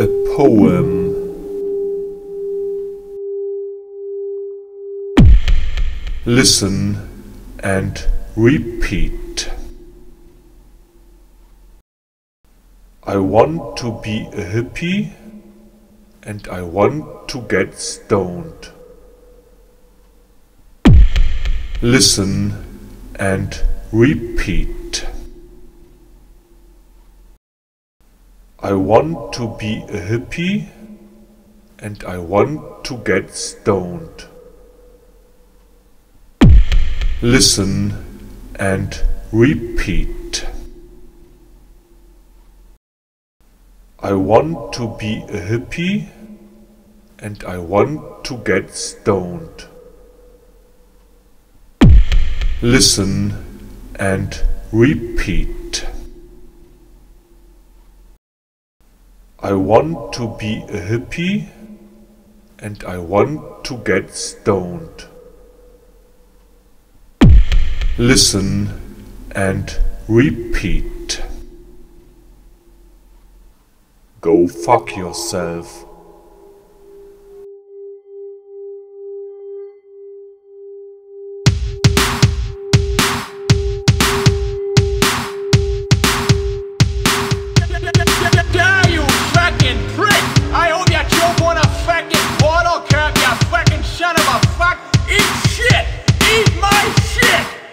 A poem. Listen and repeat. I want to be a hippie and I want to get stoned. Listen and repeat. I want to be a hippie and I want to get stoned. Listen and repeat. I want to be a hippie and I want to get stoned. Listen and repeat. I want to be a hippie and I want to get stoned. Listen and repeat. Go fuck yourself.